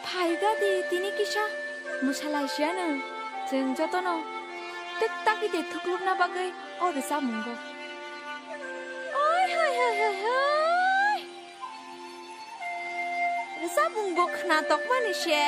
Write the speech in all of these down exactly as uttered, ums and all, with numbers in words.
फायदा दे तिनी किसा मुसालायसियानो जों जतनो tek taki de thukluk na bagai or sa mungo oi hai hai hai hai sa mungo khna tok mani she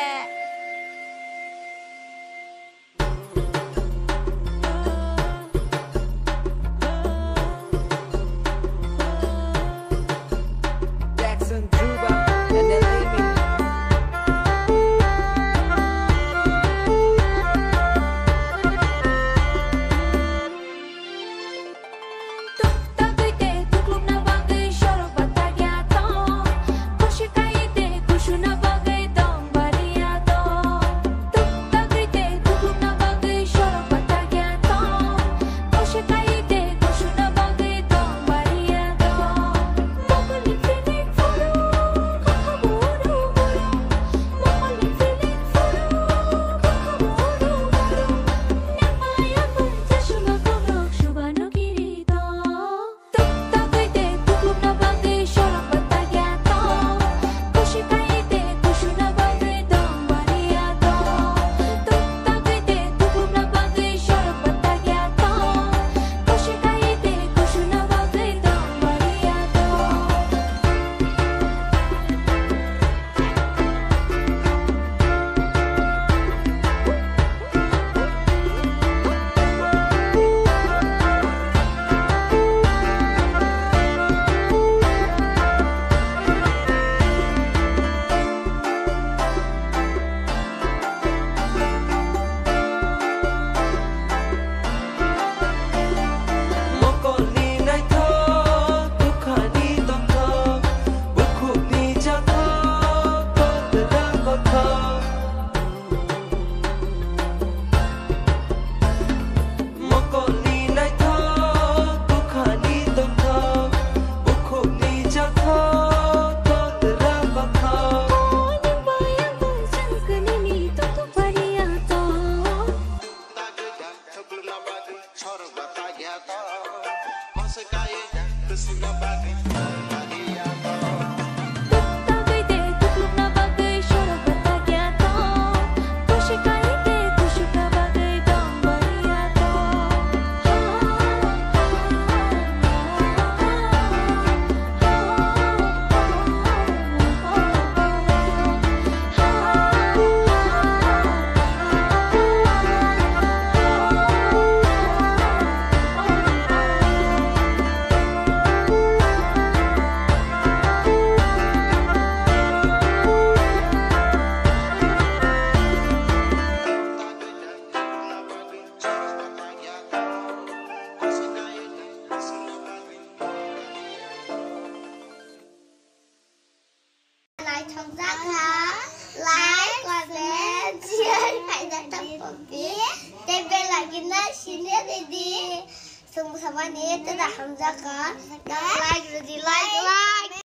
Semua sama ni, tidak hamzah kan? Like, like, like.